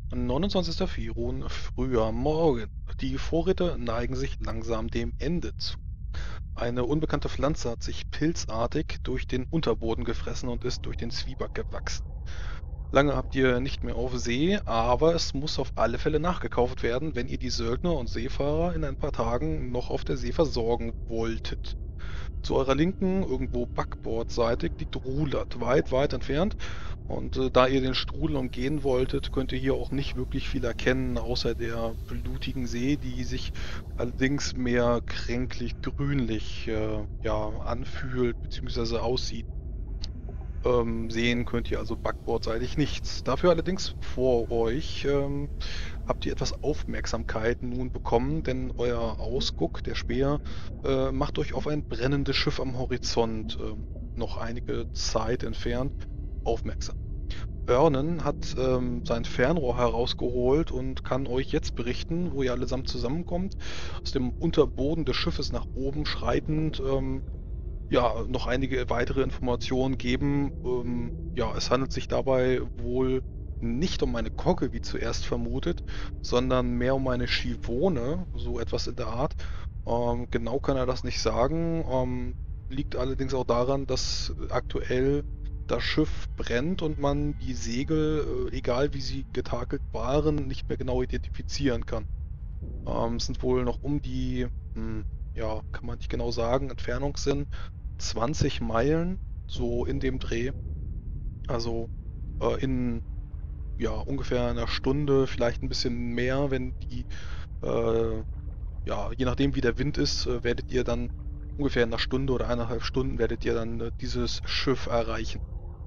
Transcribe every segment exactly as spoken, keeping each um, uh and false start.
neunundzwanzigster Firun, früher Morgen. Die Vorräte neigen sich langsam dem Ende zu. Eine unbekannte Pflanze hat sich pilzartig durch den Unterboden gefressen und ist durch den Zwieback gewachsen. Lange habt ihr nicht mehr auf See, aber es muss auf alle Fälle nachgekauft werden, wenn ihr die Söldner und Seefahrer in ein paar Tagen noch auf der See versorgen wolltet. Zu eurer Linken, irgendwo backbordseitig, liegt Rulat, weit, weit entfernt. Und äh, da ihr den Strudel umgehen wolltet, könnt ihr hier auch nicht wirklich viel erkennen, außer der blutigen See, die sich allerdings mehr kränklich-grünlich äh, ja, anfühlt bzw. aussieht. Ähm, sehen könnt ihr also backbordseitig nichts. Dafür allerdings vor euch ähm, habt ihr etwas Aufmerksamkeit nun bekommen, denn euer Ausguck, der Speer, äh, macht euch auf ein brennendes Schiff am Horizont, äh, noch einige Zeit entfernt, aufmerksam. Örnen hat ähm, sein Fernrohr herausgeholt und kann euch jetzt berichten, wo ihr allesamt zusammenkommt. Aus dem Unterboden des Schiffes nach oben schreitend, ähm, ja, noch einige weitere Informationen geben. Ähm, ja, es handelt sich dabei wohl nicht um eine Kogge, wie zuerst vermutet, sondern mehr um eine Schivone, so etwas in der Art. Ähm, genau kann er das nicht sagen. Ähm, liegt allerdings auch daran, dass aktuell das Schiff brennt und man die Segel, äh, egal wie sie getakelt waren, nicht mehr genau identifizieren kann. Ähm, es sind wohl noch um die, hm, ja, kann man nicht genau sagen, Entfernung sind zwanzig Meilen, so in dem Dreh. Also äh, in ja, ungefähr einer Stunde, vielleicht ein bisschen mehr, wenn die, äh, ja, je nachdem wie der Wind ist, äh, werdet ihr dann ungefähr in einer Stunde oder eineinhalb Stunden werdet ihr dann äh, dieses Schiff erreichen.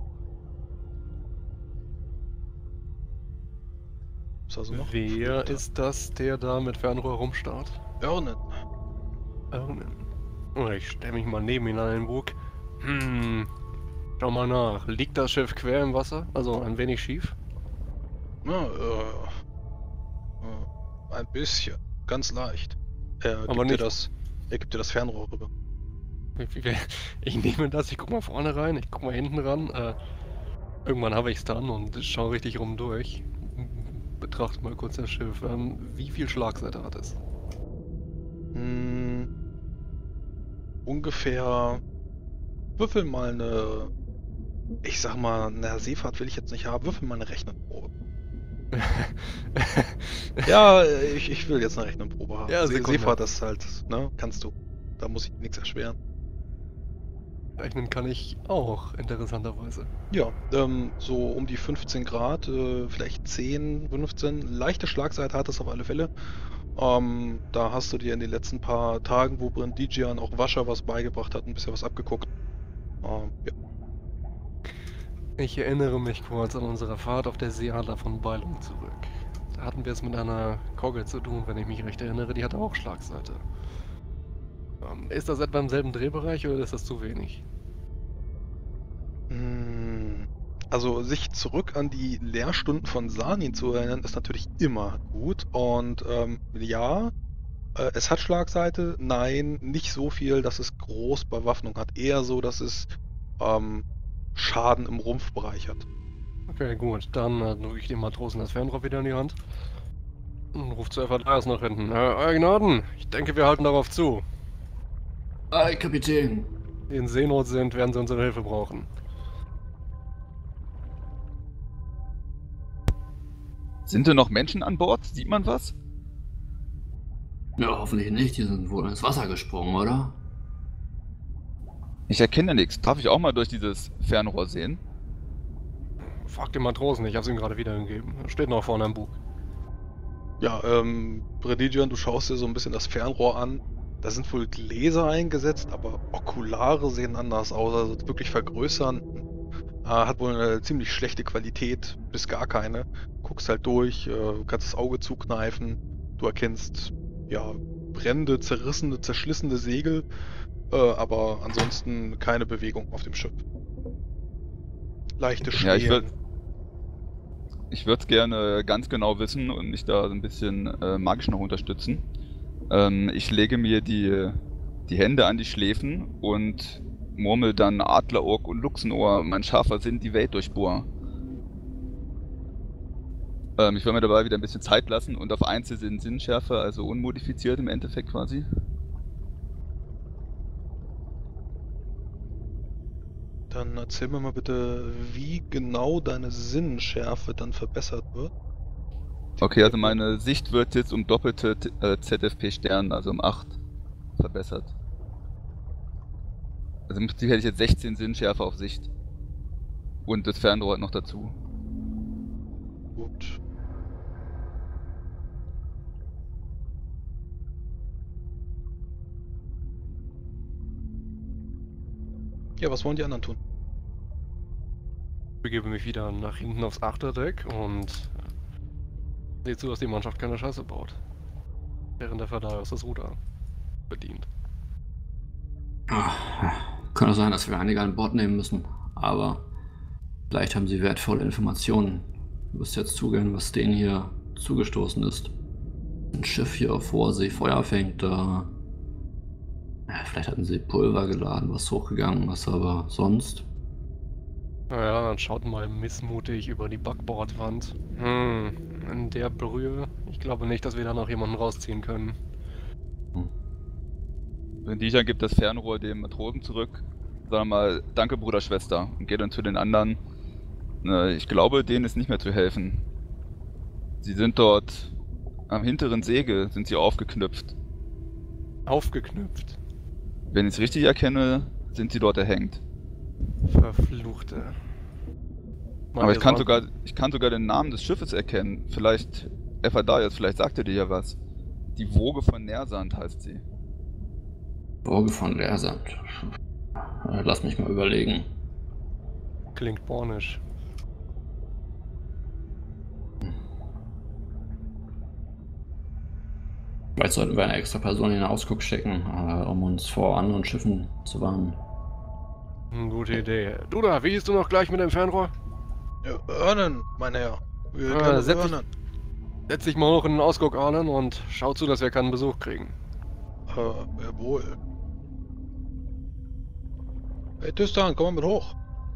Ist also noch fünf Wer Tage. ist das, der da mit Fernrohr rumstarrt? Örnen. Irwin. Oh, ich stelle mich mal neben ihn an den Bug. Hm, schau mal nach. Liegt das Schiff quer im Wasser? Also ein wenig schief? Ja, äh, äh, ein bisschen. Ganz leicht. Er Aber gibt dir nicht. das, er gibt dir das Fernrohr rüber. Ich nehme das, ich guck mal vorne rein, ich guck mal hinten ran. Äh, irgendwann habe ich es dann und schau richtig rum durch. Betrachte mal kurz das Schiff. Ähm, wie viel Schlagseite hat es? Hm, ungefähr, würfel mal eine, ich sag mal, na, Seefahrt will ich jetzt nicht haben, würfel mal eine Rechenprobe. Ja, äh, ich, ich will jetzt eine Rechenprobe haben. Ja, See, Sekunde. Seefahrt ist halt, ne, kannst du. Da muss ich nichts erschweren. Rechnen kann ich auch, interessanterweise. Ja, ähm, so um die fünfzehn Grad, äh, vielleicht zehn, fünfzehn. Leichte Schlagseite hat es auf alle Fälle. Ähm, da hast du dir in den letzten paar Tagen, wo Brindigian auch Wascher was beigebracht hat, ein bisschen was abgeguckt. Ähm, ja. Ich erinnere mich kurz an unsere Fahrt auf der Seeadler von Beilung zurück. Da hatten wir es mit einer Kogge zu tun, wenn ich mich recht erinnere, die hatte auch Schlagseite. Ähm, ist das etwa im selben Drehbereich oder ist das zu wenig? Hm, Also sich zurück an die Lehrstunden von Sanin zu erinnern, ist natürlich immer gut. Und ähm, ja, äh, es hat Schlagseite. Nein, nicht so viel, dass es groß Bewaffnung hat. Eher so, dass es ähm, Schaden im Rumpfbereich hat. Okay, gut, dann äh, drücke ich dem Matrosen das Fernrohr wieder in die Hand und rufe zu F A drei nach hinten. Äh, Euer Gnaden, ich denke, wir halten darauf zu. Hi, Kapitän. Die in Seenot sind, werden sie unsere Hilfe brauchen. Sind denn noch Menschen an Bord? Sieht man was? Ja, hoffentlich nicht. Die sind wohl ins Wasser gesprungen, oder? Ich erkenne nichts. Darf ich auch mal durch dieses Fernrohr sehen? Frag den Matrosen, ich hab's ihm gerade wiedergegeben. Er steht noch vorne am Bug. Ja, ähm, Predigian, du schaust dir so ein bisschen das Fernrohr an. Da sind wohl Gläser eingesetzt, aber Okulare sehen anders aus. Also wirklich vergrößern. Äh, hat wohl eine ziemlich schlechte Qualität, bis gar keine. Guckst halt durch, äh, kannst das Auge zukneifen. Du erkennst, ja, brennende, zerrissene, zerschlissene Segel, äh, aber ansonsten keine Bewegung auf dem Schiff. Leichte Ja, ich würde Schrägen. ich würde es gerne ganz genau wissen und mich da so ein bisschen äh, magisch noch unterstützen. Ähm, ich lege mir die, die Hände an die Schläfen und murmel dann Adlerorg und Luchsenohr, mein scharfer Sinn, die Welt durchbohr. Ähm, ich will mir dabei wieder ein bisschen Zeit lassen und auf Einzelsinn Sinnschärfe, also unmodifiziert im Endeffekt quasi. Dann erzähl mir mal bitte, wie genau deine Sinnschärfe dann verbessert wird. Okay, also meine Sicht wird jetzt um doppelte äh, Z F P Stern, also um acht verbessert. Also im Prinzip hätte ich jetzt sechzehn Sinnschärfe auf Sicht. Und das Fernrohr noch dazu. Gut. Ja, was wollen die anderen tun? Ich begebe mich wieder nach hinten aufs Achterdeck und sehe zu, dass die Mannschaft keine Scheiße baut. Während der Verteidiger das Ruder bedient. Ach, kann auch sein, dass wir einige an Bord nehmen müssen, aber vielleicht haben sie wertvolle Informationen. Du wirst jetzt zugehen, was denen hier zugestoßen ist. Ein Schiff hier auf hoher See Feuer fängt, da... Ja, vielleicht hatten sie Pulver geladen, was hochgegangen ist, aber sonst... Naja, dann schaut mal missmutig über die Backbordwand. Hm, in der Brühe. Ich glaube nicht, dass wir da noch jemanden rausziehen können. Wenn Dijan gibt das Fernrohr dem Matrosen zurück, sagen wir mal, danke Bruder, Schwester, und geht dann zu den anderen. Ne, ich glaube, denen ist nicht mehr zu helfen. Sie sind dort am hinteren Segel, sind sie aufgeknüpft. Aufgeknüpft? Wenn ich es richtig erkenne, sind sie dort erhängt. Verfluchte. Mann, Aber ich kann, waren... sogar, ich kann sogar den Namen des Schiffes erkennen. Vielleicht, Ephadaios, vielleicht sagt er dir ja was. Die Woge von Nersand heißt sie. Woge von Nersand. Lass mich mal überlegen. Klingt bornisch. Vielleicht sollten wir eine extra Person in den Ausguck schicken, äh, um uns vor anderen Schiffen zu warnen. Gute Idee. Du da, wie hieß du noch gleich mit dem Fernrohr? Ja, Örnen, mein Herr. Wir Ah, können setz dich- Örnen. Setz dich mal hoch in den Ausguck, Arlen, und schau zu, dass wir keinen Besuch kriegen. Äh, jawohl. Hey Tristan, komm mal mit hoch.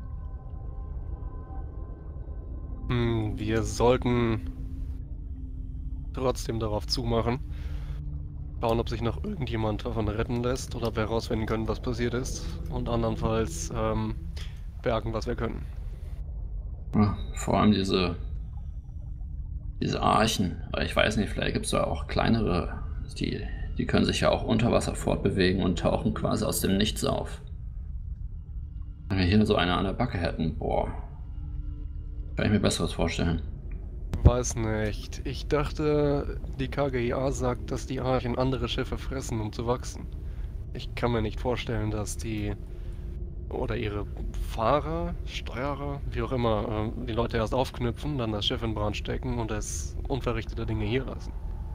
Hm, wir sollten trotzdem darauf zumachen. Schauen, ob sich noch irgendjemand davon retten lässt oder ob wir herausfinden können, was passiert ist. Und andernfalls ähm, bergen, was wir können. Ja, vor allem diese, diese Archen. Ich weiß nicht, vielleicht gibt es da auch kleinere, die, die können sich ja auch unter Wasser fortbewegen und tauchen quasi aus dem Nichts auf. Wenn wir hier so eine an der Backe hätten, boah, kann ich mir Besseres vorstellen. Weiß nicht. Ich dachte, die K G I A sagt, dass die Archen andere Schiffe fressen, um zu wachsen. Ich kann mir nicht vorstellen, dass die oder ihre Fahrer, Steuerer, wie auch immer, äh, die Leute erst aufknüpfen, dann das Schiff in Brand stecken und es unverrichtete Dinge hier lassen.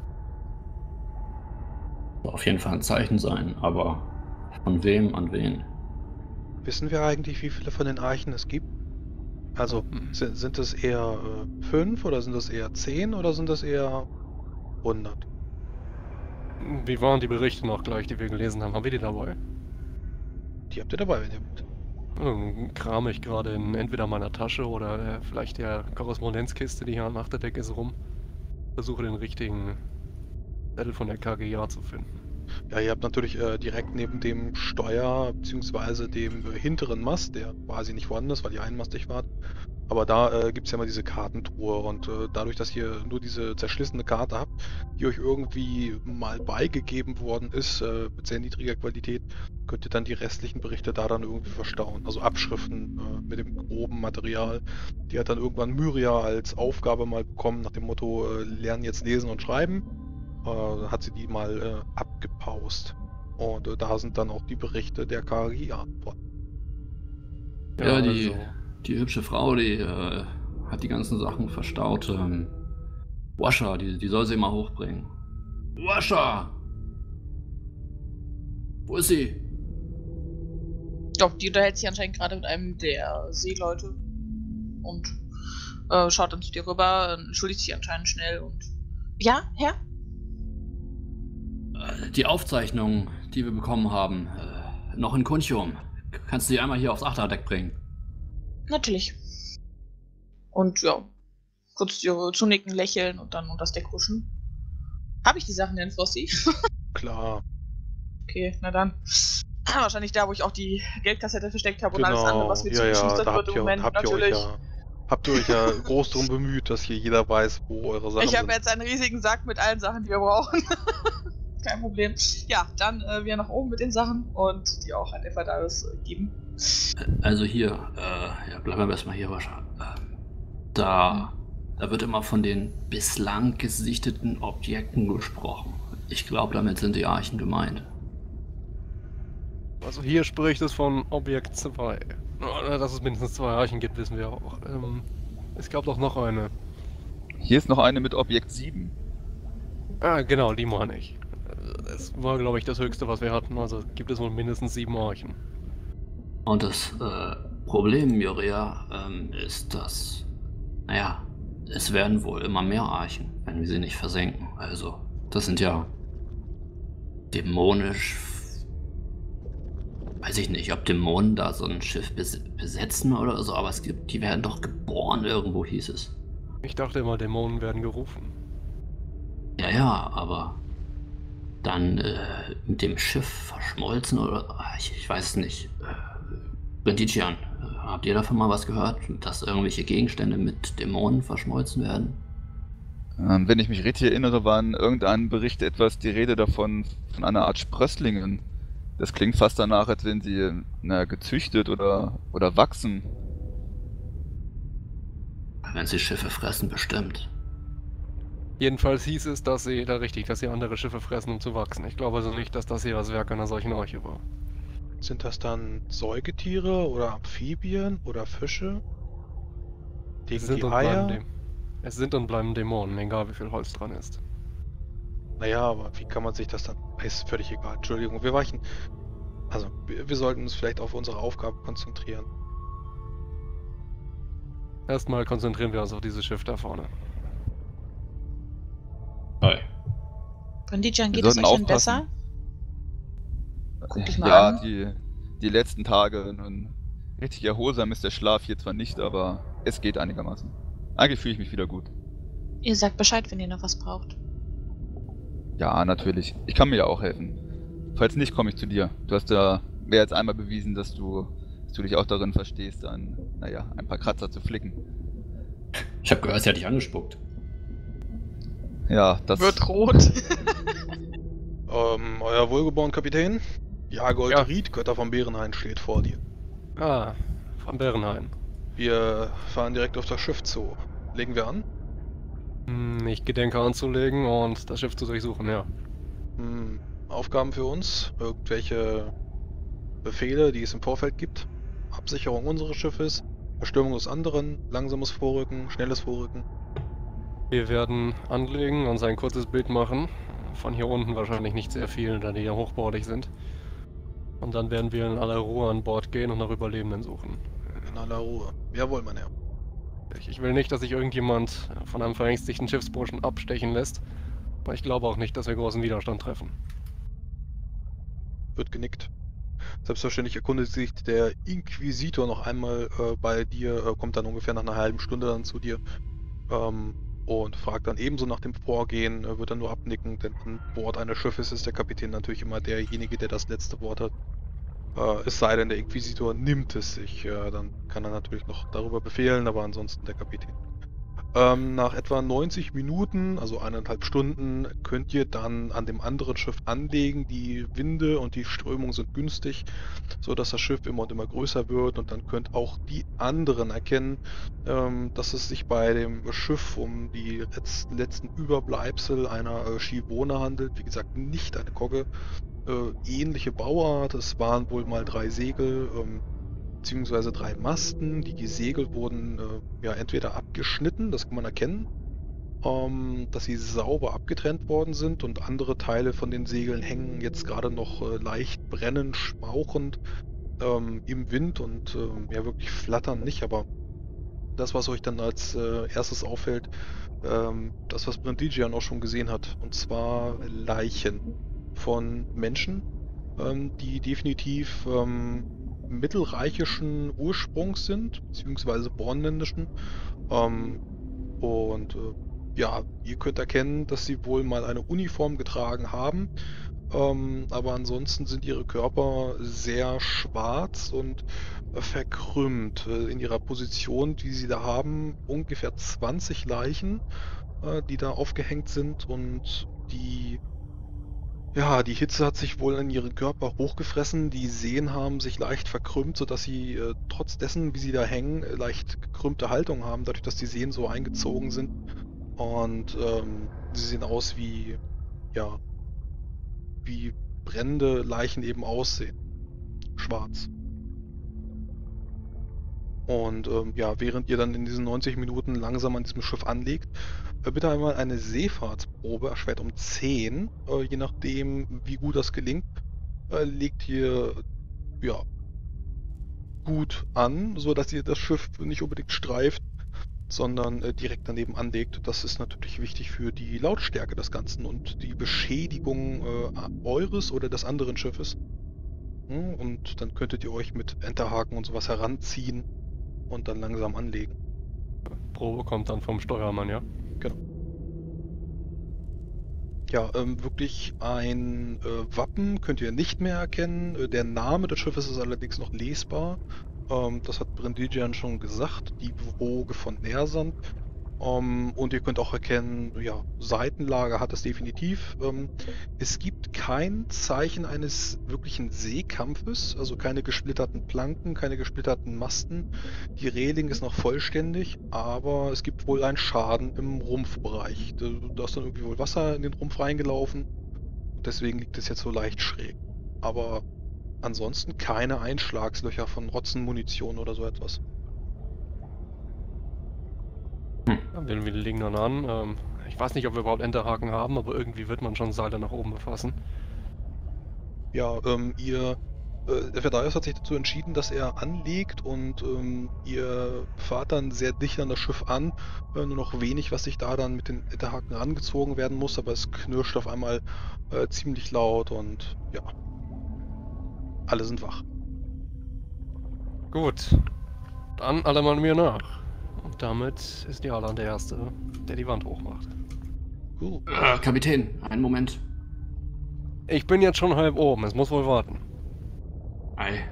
Soll auf jeden Fall ein Zeichen sein, aber von wem an wen? Wissen wir eigentlich, wie viele von den Archen es gibt? Also, Hm. sind, sind es eher äh, fünf oder sind es eher zehn oder sind es eher hundert? Wie waren die Berichte noch gleich, die wir gelesen haben? Haben wir die dabei? Die habt ihr dabei, wenn ihr wollt. Dann krame ich gerade in entweder meiner Tasche oder äh, vielleicht der Korrespondenzkiste, die hier am Achterdeck ist, rum. Versuche den richtigen Zettel von der K G I A zu finden. Ja, ihr habt natürlich äh, direkt neben dem Steuer bzw. dem äh, hinteren Mast, der quasi nicht vorhanden ist, weil ihr einmastig wart. Aber da äh, gibt es ja mal diese Kartentruhe und äh, dadurch, dass ihr nur diese zerschlissene Karte habt, die euch irgendwie mal beigegeben worden ist, äh, mit sehr niedriger Qualität, könnt ihr dann die restlichen Berichte da dann irgendwie verstauen. Also Abschriften äh, mit dem groben Material. Die hat dann irgendwann Myria als Aufgabe mal bekommen, nach dem Motto, äh, lernen jetzt lesen und schreiben. Äh, hat sie die mal äh, abgepaust. Und äh, da sind dann auch die Berichte der K G I A drin. Ja, die, also, die hübsche Frau, die äh, hat die ganzen Sachen verstaut. Ähm, Washer, die, die soll sie mal hochbringen. Washer! Wo ist sie? Doch, die unterhält sich anscheinend gerade mit einem der Seeleute und äh, schaut dann zu dir rüber, entschuldigt sich anscheinend schnell und... Ja, Herr? Äh, Die Aufzeichnung, die wir bekommen haben, äh, noch in Kuntium. Kannst du die einmal hier aufs Achterdeck bringen? Natürlich. Und ja, kurz dir zunicken, lächeln und dann unter das Deck huschen. Habe ich die Sachen denn, Frosty? Klar. Okay, na dann. Wahrscheinlich da, wo ich auch die Geldkassette versteckt habe und alles andere, was mir Genau, ja, zugeschustert ja, da wird habt im ihr, Moment, habt ihr euch natürlich. ja, habt ihr euch ja groß darum bemüht, dass hier jeder weiß, wo eure Sachen Ich habe sind. jetzt einen riesigen Sack mit allen Sachen, die wir brauchen. Kein Problem. Ja, dann äh, wir nach oben mit den Sachen und die auch an Ephadarius äh, geben. Also hier, äh, ja, bleiben wir erstmal hier wahrscheinlich. Ähm, da, da wird immer von den bislang gesichteten Objekten gesprochen. Ich glaube, damit sind die Archen gemeint. Also hier spricht es von Objekt zwei. Dass es mindestens zwei Archen gibt, wissen wir auch. Ähm, es gab doch noch eine. Hier ist noch eine mit Objekt sieben. Ah, genau, die meine ich. Es war, glaube ich, das höchste, was wir hatten. Also gibt es wohl mindestens sieben Archen. Und das äh, Problem, Joria, ähm, ist, dass, naja, es werden wohl immer mehr Archen, wenn wir sie nicht versenken. Also, das sind ja dämonisch. Weiß ich nicht, ob Dämonen da so ein Schiff bes besetzen oder so, aber es gibt, die werden doch geboren irgendwo, hieß es. Ich dachte immer, Dämonen werden gerufen. Ja, ja, aber dann äh, mit dem Schiff verschmolzen oder ich, ich weiß es nicht. Äh, Brindician, äh, habt ihr davon mal was gehört, dass irgendwelche Gegenstände mit Dämonen verschmolzen werden? Ähm, wenn ich mich richtig erinnere, war in irgendeinem Bericht etwas die Rede davon, von einer Art Sprösslingen. Das klingt fast danach, als wenn sie na, gezüchtet oder, oder wachsen. Wenn sie Schiffe fressen, bestimmt. Jedenfalls hieß es, dass sie, da richtig, dass sie andere Schiffe fressen, um zu wachsen. Ich glaube also nicht, dass das hier das Werk einer solchen Arche war. Sind das dann Säugetiere oder Amphibien oder Fische? Es Legen sind, die und bleiben Eier? Dä- es sind und bleiben Dämonen, egal wie viel Holz dran ist. Naja, aber wie kann man sich das dann... Ist völlig egal, Entschuldigung, wir weichen... Also, wir, wir sollten uns vielleicht auf unsere Aufgabe konzentrieren. Erstmal konzentrieren wir uns auf dieses Schiff da vorne. Hi. Brindician, Wir geht es sollten euch denn aufpassen. besser? Guck dich mal Ja, an. die, die letzten Tage. Nun, richtig erholsam ist der Schlaf hier zwar nicht, aber es geht einigermaßen. Eigentlich fühle ich mich wieder gut. Ihr sagt Bescheid, wenn ihr noch was braucht. Ja, natürlich. Ich kann mir ja auch helfen. Falls nicht, komme ich zu dir. Du hast ja mehr als einmal bewiesen, dass du, dass du dich auch darin verstehst, dann, naja, ein paar Kratzer zu flicken. Ich habe gehört, sie hat dich angespuckt. Ja, das... Wird rot. Ähm, euer Wohlgeboren Kapitän? Jagold Ja. Ried, Götter vom Bärenhain, steht vor dir. Ah, von Bärenhain. Wir fahren direkt auf das Schiff zu. Legen wir an? Hm, ich gedenke anzulegen und das Schiff zu durchsuchen, ja. Hm, Aufgaben für uns? Irgendwelche Befehle, die es im Vorfeld gibt? Absicherung unseres Schiffes? Verstürmung des anderen? Langsames Vorrücken? Schnelles Vorrücken? Wir werden anlegen, uns ein kurzes Bild machen. Von hier unten wahrscheinlich nicht sehr viel, da die ja hochbordig sind. Und dann werden wir in aller Ruhe an Bord gehen und nach Überlebenden suchen. In aller Ruhe. Jawohl, mein Herr. Ich, ich will nicht, dass sich irgendjemand von einem verängstigten Schiffsburschen abstechen lässt. Aber ich glaube auch nicht, dass wir großen Widerstand treffen. Wird genickt. Selbstverständlich erkundet sich der Inquisitor noch einmal äh, bei dir, äh, kommt dann ungefähr nach einer halben Stunde dann zu dir ähm, und fragt dann ebenso nach dem Vorgehen, äh, wird dann nur abnicken, denn an Bord eines Schiffes ist der Kapitän natürlich immer derjenige, der das letzte Wort hat. Äh, es sei denn, der Inquisitor nimmt es sich, äh, dann kann er natürlich noch darüber befehlen, aber ansonsten der Kapitän. Ähm, nach etwa neunzig Minuten, also eineinhalb Stunden, könnt ihr dann an dem anderen Schiff anlegen. Die Winde und die Strömung sind günstig, so dass das Schiff immer und immer größer wird, und dann könnt auch die anderen erkennen, ähm, dass es sich bei dem Schiff um die letz letzten Überbleibsel einer äh, Schivone handelt. Wie gesagt, nicht eine Kogge. Äh, ähnliche Bauart, es waren wohl mal drei Segel, ähm, beziehungsweise drei Masten. Die Segel wurden äh, ja entweder abgeschnitten, das kann man erkennen, ähm, dass sie sauber abgetrennt worden sind, und andere Teile von den Segeln hängen jetzt gerade noch äh, leicht brennend, schmauchend ähm, im Wind und äh, ja, wirklich flattern nicht, aber das, was euch dann als äh, erstes auffällt, ähm, das, was Brindician auch schon gesehen hat, und zwar Leichen von Menschen, ähm, die definitiv ähm, mittelreichischen Ursprungs sind, beziehungsweise bornländischen. Ähm, Und äh, ja, ihr könnt erkennen, dass sie wohl mal eine Uniform getragen haben. Ähm, aber ansonsten sind ihre Körper sehr schwarz und äh, verkrümmt. Äh, in ihrer Position, die sie da haben, ungefähr zwanzig Leichen, äh, die da aufgehängt sind, und die, ja, die Hitze hat sich wohl in ihren Körper hochgefressen. Die Sehnen haben sich leicht verkrümmt, sodass sie äh, trotz dessen, wie sie da hängen, äh, leicht gekrümmte Haltung haben, dadurch, dass die Sehnen so eingezogen sind. Und ähm, sie sehen aus wie, ja, wie brennende Leichen eben aussehen. Schwarz. Und ähm, ja, während ihr dann in diesen neunzig Minuten langsam an diesem Schiff anlegt, äh, bitte einmal eine Seefahrtsprobe, erschwert um zehn, äh, je nachdem, wie gut das gelingt, äh, legt ihr ja gut an, so dass ihr das Schiff nicht unbedingt streift, sondern äh, direkt daneben anlegt. Das ist natürlich wichtig für die Lautstärke des Ganzen und die Beschädigung äh, eures oder des anderen Schiffes. Hm, Und dann könntet ihr euch mit Enterhaken und sowas heranziehen und dann langsam anlegen. Probe kommt dann vom Steuermann, ja? Genau. Ja, ähm, wirklich ein äh, Wappen könnt ihr nicht mehr erkennen. Äh, der Name des Schiffes ist allerdings noch lesbar. Ähm, das hat Brindigian schon gesagt. Die Woge von Nersand. Ähm, und ihr könnt auch erkennen, ja, Seitenlager hat es definitiv. Ähm, es gibt kein Zeichen eines wirklichen Seekampfes, also keine gesplitterten Planken, keine gesplitterten Masten. Die Reling ist noch vollständig, aber es gibt wohl einen Schaden im Rumpfbereich. Da, da ist dann irgendwie wohl Wasser in den Rumpf reingelaufen. Deswegen liegt es jetzt so leicht schräg. Aber ansonsten keine Einschlagslöcher von Rotzenmunition oder so etwas. Ja, wir, wir legen dann an. Ähm, ich weiß nicht, ob wir überhaupt Enterhaken haben, aber irgendwie wird man schon Seile nach oben befassen. Ja, ähm, ihr, äh, der Verdaios hat sich dazu entschieden, dass er anlegt, und ähm, ihr fahrt dann sehr dicht an das Schiff an. Äh, nur noch wenig, was sich da dann mit den Enterhaken angezogen werden muss, aber es knirscht auf einmal äh, ziemlich laut und ja, alle sind wach. Gut. Dann alle mal mir nach. Und damit ist Jalan der Erste, der die Wand hochmacht. Cool. Äh, Kapitän, einen Moment. Ich bin jetzt schon halb oben, es muss wohl warten. Ei.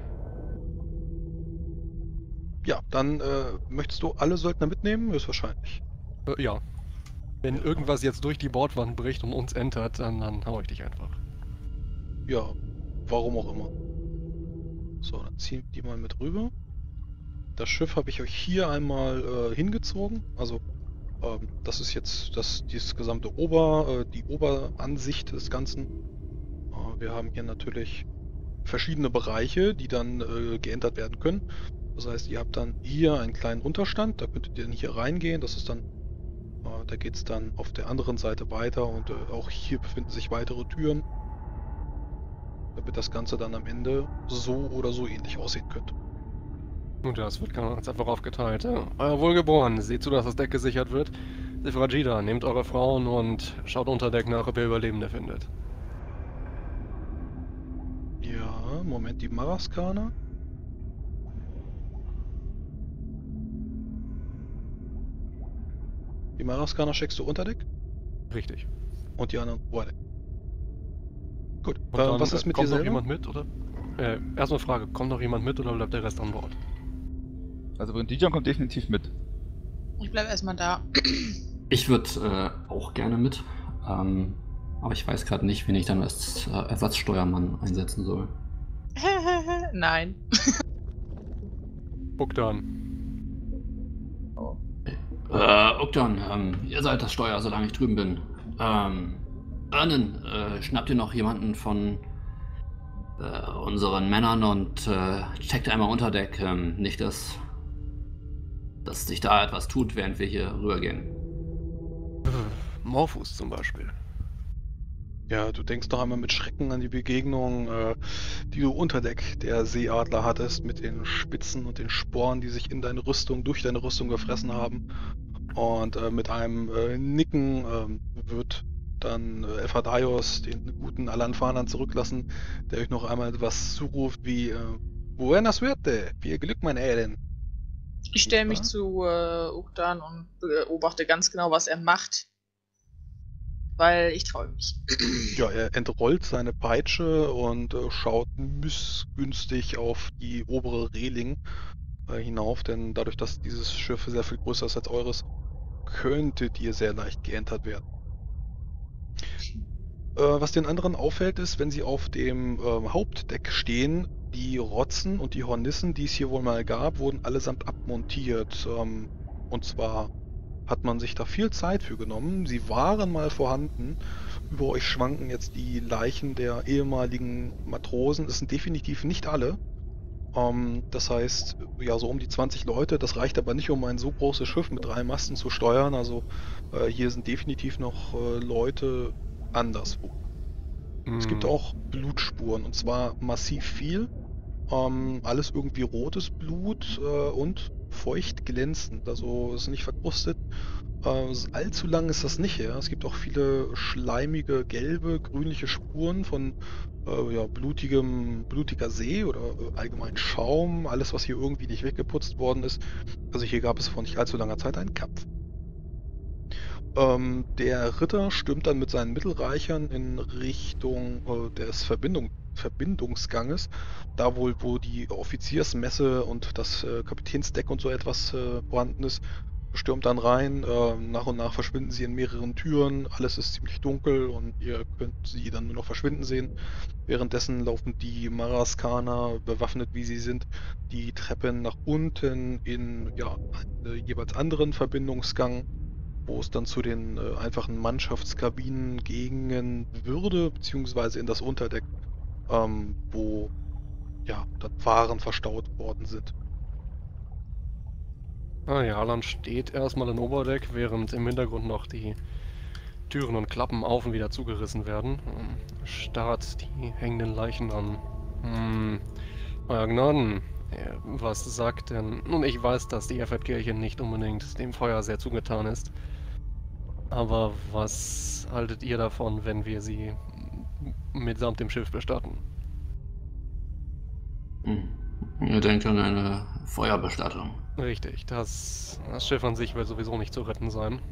Ja, dann äh, möchtest du alle Söldner mitnehmen? Höchstwahrscheinlich. Äh, ja. Wenn irgendwas jetzt durch die Bordwand bricht und uns entert, dann, dann hau ich dich einfach. Ja, warum auch immer. So, dann ziehen wir die mal mit rüber. Das Schiff habe ich euch hier einmal äh, hingezogen. Also ähm, das ist jetzt das, dieses gesamte Ober, äh, die Oberansicht des Ganzen. Äh, wir haben hier natürlich verschiedene Bereiche, die dann äh, geändert werden können. Das heißt, ihr habt dann hier einen kleinen Unterstand, da könntet ihr dann hier reingehen. Das ist dann, äh, da geht es dann auf der anderen Seite weiter, und äh, auch hier befinden sich weitere Türen, damit das Ganze dann am Ende so oder so ähnlich aussehen könnte. Und das wird ganz einfach aufgeteilt. Ja. Euer Wohlgeboren, seht zu, dass das Deck gesichert wird. Sifragida, nehmt eure Frauen und schaut unter Deck nach, ob ihr Überlebende findet. Ja, Moment, die Maraskaner. Die Maraskaner checkst du unter Deck Richtig. und die anderen Oberdeck. Gut, Und äh, dann, was ist äh, mit dir kommt noch selber? jemand mit, oder? Äh, erstmal Frage, kommt noch jemand mit oder bleibt der Rest an Bord? Also Brindigian kommt definitiv mit. Ich bleib erstmal da. Ich würde äh, auch gerne mit. Ähm, aber ich weiß gerade nicht, wen ich dann als äh, Ersatzsteuermann einsetzen soll. Nein. Bogdan. Äh, Ogdon, ähm, ihr seid das Steuer, solange ich drüben bin. Ähm, Ernen, äh, schnappt ihr noch jemanden von äh, unseren Männern und äh, checkt einmal unter Deck. Ähm, nicht, dass, dass sich da etwas tut, während wir hier rübergehen. Morphus zum Beispiel. Ja, du denkst doch einmal mit Schrecken an die Begegnung, äh, die du unter Deck der Seeadler hattest, mit den Spitzen und den Sporen, die sich in deine Rüstung, durch deine Rüstung gefressen haben. Und äh, mit einem äh, Nicken äh, wird dann äh, Elfadaios den guten Alanfanern zurücklassen, der euch noch einmal etwas zuruft wie äh, Buena suerte, viel Glück, mein Elend. Ich stelle mich Ja. zu äh, Uktan und beobachte ganz genau, was er macht. Weil ich traue mich. Ja, er entrollt seine Peitsche und äh, schaut missgünstig auf die obere Reling äh, hinauf, denn dadurch, dass dieses Schiff sehr viel größer ist als eures, könntet ihr sehr leicht geentert werden. Äh, was den anderen auffällt, ist, wenn sie auf dem ähm, Hauptdeck stehen, die Rotzen und die Hornissen, die es hier wohl mal gab, wurden allesamt abmontiert. Ähm, und zwar hat man sich da viel Zeit für genommen. Sie waren mal vorhanden. Über euch schwanken jetzt die Leichen der ehemaligen Matrosen. Es sind definitiv nicht alle. Ähm, das heißt, ja, so um die zwanzig Leute. Das reicht aber nicht, um ein so großes Schiff mit drei Masten zu steuern. Also äh, hier sind definitiv noch äh, Leute anderswo. Es gibt Hm. auch Blutspuren, und zwar massiv viel. Ähm, alles irgendwie rotes Blut äh, und feucht glänzend. Also es ist nicht verkrustet. Äh, allzu lang ist das nicht her. Es gibt auch viele schleimige, gelbe, grünliche Spuren von äh, ja, blutigem, blutiger See oder äh, allgemein Schaum. Alles, was hier irgendwie nicht weggeputzt worden ist. Also hier gab es vor nicht allzu langer Zeit einen Kampf. Ähm, der Ritter stürmt dann mit seinen Mittelreichern in Richtung äh, des Verbindung, Verbindungsganges, da wohl, wo die Offiziersmesse und das äh, Kapitänsdeck und so etwas äh, vorhanden ist, stürmt dann rein. Äh, nach und nach verschwinden sie in mehreren Türen. Alles ist ziemlich dunkel und ihr könnt sie dann nur noch verschwinden sehen. Währenddessen laufen die Maraskaner, bewaffnet wie sie sind, die Treppen nach unten in ja, einen äh, jeweils anderen Verbindungsgang, wo es dann zu den äh, einfachen Mannschaftskabinen gehen würde, beziehungsweise in das Unterdeck, ähm, wo ja dann Waren verstaut worden sind. Ah ja, Alan steht erstmal im Oberdeck, während im Hintergrund noch die Türen und Klappen auf und wieder zugerissen werden. Ähm, Starrt die hängenden Leichen an. Hm, euer Gnaden, äh, was sagt denn... Nun, ich weiß, dass die Erfurt-Kirche nicht unbedingt dem Feuer sehr zugetan ist. Aber was haltet ihr davon, wenn wir sie mitsamt dem Schiff bestatten? Hm. Ihr denkt an eine Feuerbestattung. Richtig, das, das Schiff an sich wird sowieso nicht zu retten sein.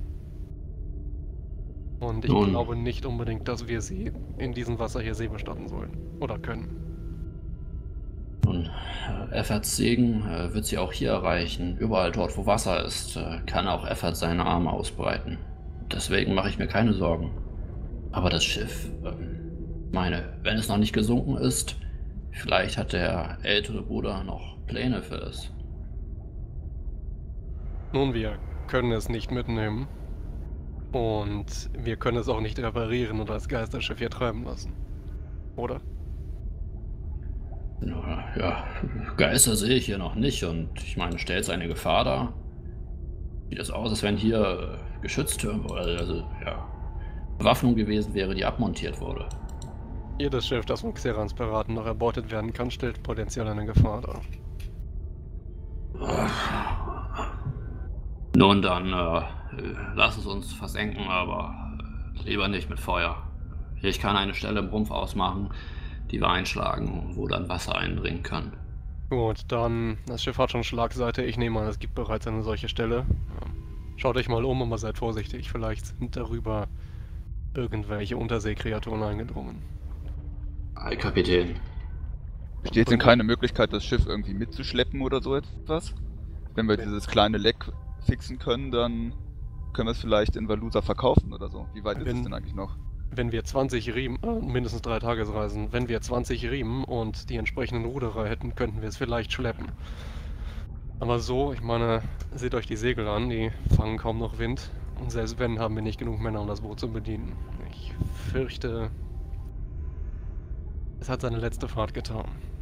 Und ich Nun. glaube nicht unbedingt, dass wir sie in diesem Wasser hier See bestatten sollen. Oder können. Nun, Efforts Segen äh, wird sie auch hier erreichen. Überall dort, wo Wasser ist, äh, kann auch Effort seine Arme ausbreiten. Deswegen mache ich mir keine Sorgen. Aber das Schiff, ähm, meine, wenn es noch nicht gesunken ist, vielleicht hat der ältere Bruder noch Pläne für es. Nun, wir können es nicht mitnehmen. Und wir können es auch nicht reparieren und als Geisterschiff hier treiben lassen. Oder? Ja, ja, Geister sehe ich hier noch nicht und ich meine, stellt es eine Gefahr dar? Sieht das aus, als wenn hier äh, Geschütztürme oder also, ja, Bewaffnung gewesen wäre, die abmontiert wurde. Jedes Schiff, das von Xerans Piraten noch erbeutet werden kann, stellt potenziell eine Gefahr dar. Nun dann, äh, lass es uns versenken, aber äh, lieber nicht mit Feuer. Ich kann eine Stelle im Rumpf ausmachen, die wir einschlagen, wo dann Wasser eindringen kann. Gut, dann, das Schiff hat schon Schlagseite. Ich nehme an, es gibt bereits eine solche Stelle. Schaut euch mal um, aber seid vorsichtig. Vielleicht sind darüber irgendwelche Unterseekreaturen eingedrungen. Hi, Kapitän. Besteht denn keine Möglichkeit, das Schiff irgendwie mitzuschleppen oder so etwas? Wenn wir dieses kleine Leck fixen können, dann können wir es vielleicht in Valusa verkaufen oder so. Wie weit ist Wenn- es denn eigentlich noch? Wenn wir zwanzig Riemen, äh, mindestens drei Tagesreisen, wenn wir zwanzig Riemen und die entsprechenden Ruderer hätten, könnten wir es vielleicht schleppen. Aber so, ich meine, seht euch die Segel an, die fangen kaum noch Wind. Und selbst wenn, haben wir nicht genug Männer, um das Boot zu bedienen. Ich fürchte, es hat seine letzte Fahrt getan.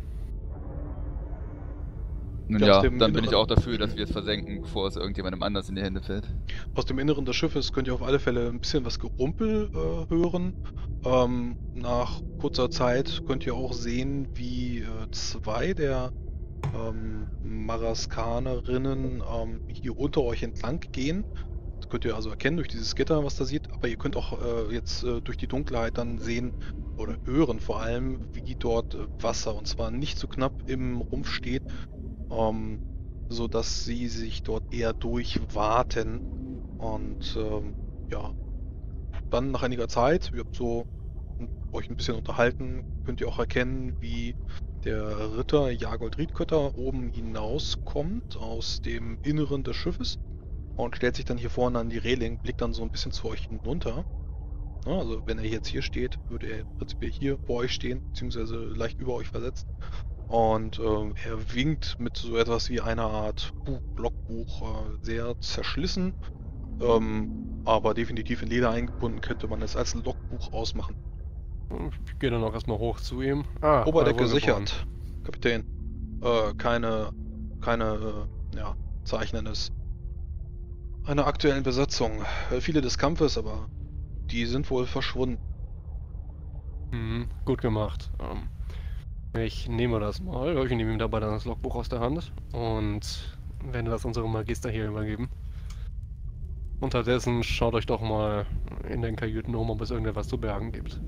Nun Ja, aus ja, dem dann bin ich Inneren- auch dafür, dass wir es versenken, bevor es irgendjemandem anders in die Hände fällt. Aus dem Inneren des Schiffes könnt ihr auf alle Fälle ein bisschen was Gerumpel äh, hören. Ähm, nach kurzer Zeit könnt ihr auch sehen, wie äh, zwei der ähm, Maraskanerinnen ähm, hier unter euch entlang gehen. Das könnt ihr also erkennen durch dieses Gitter, was da sieht. Aber ihr könnt auch äh, jetzt äh, durch die Dunkelheit dann sehen oder hören vor allem, wie dort äh, Wasser, und zwar nicht so knapp im Rumpf steht. Ähm, sodass sie sich dort eher durchwarten. Und ähm, ja, dann nach einiger Zeit, ihr habt so euch ein bisschen unterhalten, könnt ihr auch erkennen, wie der Ritter Jagold Riedkötter oben hinauskommt aus dem Inneren des Schiffes und stellt sich dann hier vorne an die Reling, blickt dann so ein bisschen zu euch hinunter. Ja, also wenn er jetzt hier steht, würde er prinzipiell hier vor euch stehen, beziehungsweise leicht über euch versetzt. Und ähm, er winkt mit so etwas wie einer Art Buch, Blockbuch, äh, sehr zerschlissen, ähm, aber definitiv in Leder eingebunden, könnte man es als Logbuch ausmachen. Ich gehe dann auch erstmal hoch zu ihm. Ah, Oberdeck euer Wohlgeboren. gesichert, Kapitän. Äh, keine, keine, äh, ja, Zeichen eines einer aktuellen Besatzung. Äh, viele des Kampfes, aber die sind wohl verschwunden. Mhm, gut gemacht. Ähm, ich nehme das mal. Ich nehme ihm dabei dann das Logbuch aus der Hand und werde das unserem Magister hier übergeben. Unterdessen schaut euch doch mal in den Kajüten um, ob es irgendetwas zu bergen gibt.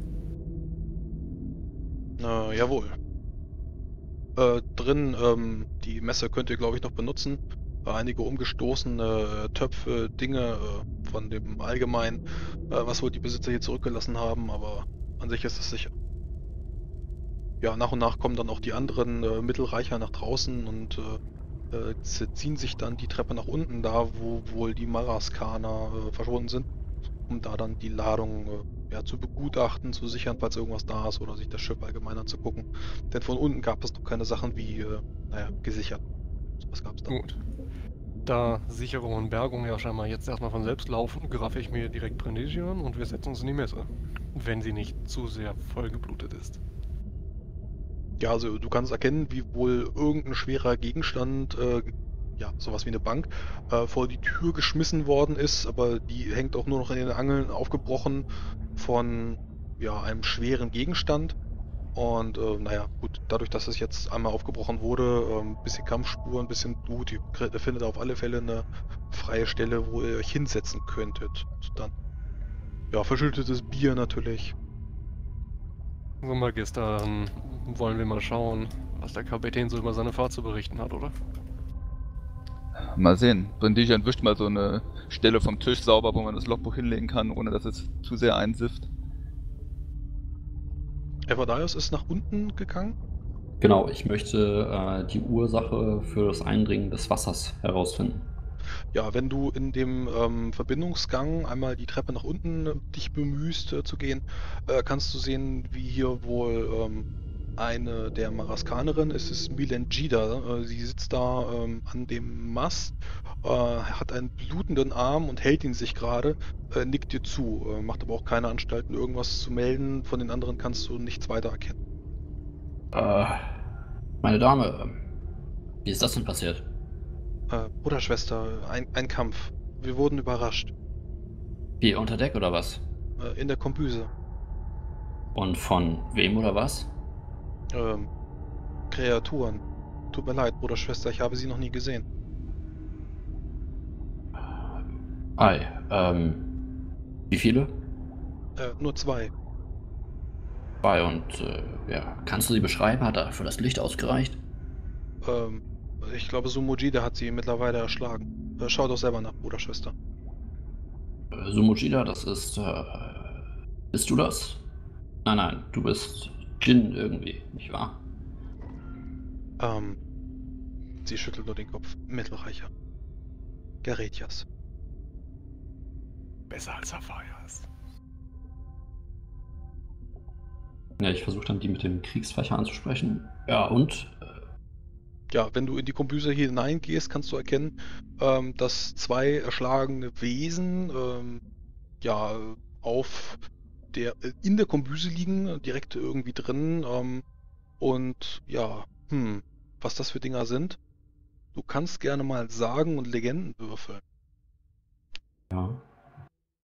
Äh, jawohl. Äh, drin, ähm, die Messe könnt ihr, glaube ich, noch benutzen. Äh, einige umgestoßene äh, Töpfe, Dinge äh, von dem Allgemeinen, äh, was wohl die Besitzer hier zurückgelassen haben, aber an sich ist es sicher. Ja, nach und nach kommen dann auch die anderen äh, Mittelreicher nach draußen und äh, äh, z- ziehen sich dann die Treppe nach unten, da wo wohl die Maraskaner äh, verschwunden sind, um da dann die Ladung äh, ja, zu begutachten, zu sichern, falls irgendwas da ist oder sich das Schiff allgemein anzugucken. Denn von unten gab es noch keine Sachen wie, äh, naja, gesichert. Was gab es da? Gut. Da Sicherung und Bergung ja scheinbar jetzt erstmal von selbst laufen, graffe ich mir direkt Brindisi an und wir setzen uns in die Messe. Wenn sie nicht zu sehr vollgeblutet ist. Ja, also du kannst erkennen, wie wohl irgendein schwerer Gegenstand, äh, ja, sowas wie eine Bank, äh, vor die Tür geschmissen worden ist, aber die hängt auch nur noch in den Angeln aufgebrochen von, ja, einem schweren Gegenstand. Und äh, naja, gut, dadurch, dass es jetzt einmal aufgebrochen wurde, ein ähm, bisschen Kampfspuren, ein bisschen Blut, ihr kre- findet auf alle Fälle eine freie Stelle, wo ihr euch hinsetzen könntet. Und dann, ja, verschüttetes Bier natürlich. So, Magister, dann wollen wir mal schauen, was der Kapitän so über seine Fahrt zu berichten hat, oder? Mal sehen. Brindisi entwischt mal so eine Stelle vom Tisch sauber, wo man das Logbuch hinlegen kann, ohne dass es zu sehr einsifft. Everdaios ist nach unten gegangen. Genau, ich möchte äh, die Ursache für das Eindringen des Wassers herausfinden. Ja, wenn du in dem ähm, Verbindungsgang einmal die Treppe nach unten äh, dich bemühst äh, zu gehen, äh, kannst du sehen, wie hier wohl ähm, eine der Maraskanerinnen, es ist Milengida, äh, sie sitzt da ähm, an dem Mast, äh, hat einen blutenden Arm und hält ihn sich gerade, äh, nickt dir zu, äh, macht aber auch keine Anstalten, irgendwas zu melden. Von den anderen kannst du nichts weiter erkennen. Äh, meine Dame, ähm, wie ist das denn passiert? Äh, Bruder, Schwester, ein, ein Kampf. Wir wurden überrascht. Wie, unter Deck oder was? Äh, in der Kombüse. Und von wem oder was? Ähm, Kreaturen. Tut mir leid, Bruder, Schwester, ich habe sie noch nie gesehen. Ei, ähm, wie viele? Äh, nur zwei. Zwei und, äh, ja, kannst du sie beschreiben? Hat dafür das Licht ausgereicht? Ähm, ich glaube, Sumojide hat sie mittlerweile erschlagen. Äh, schau doch selber nach, Bruder, Schwester. Äh, Sumojida, das ist, äh, bist du das? Nein, nein, du bist Jin irgendwie, nicht wahr? Ähm, sie schüttelt nur den Kopf. Mittelreicher. Garetias. Besser als Safarias. Ja, ich versuche dann die mit dem Kriegsfächer anzusprechen. Ja, und? Ja, wenn du in die Kombüse hineingehst, kannst du erkennen, ähm, dass zwei erschlagene Wesen, ähm, ja, auf der, äh, in der Kombüse liegen, direkt irgendwie drin, ähm, und ja, hm, was das für Dinger sind. Du kannst gerne mal Sagen und Legenden würfeln. Ja.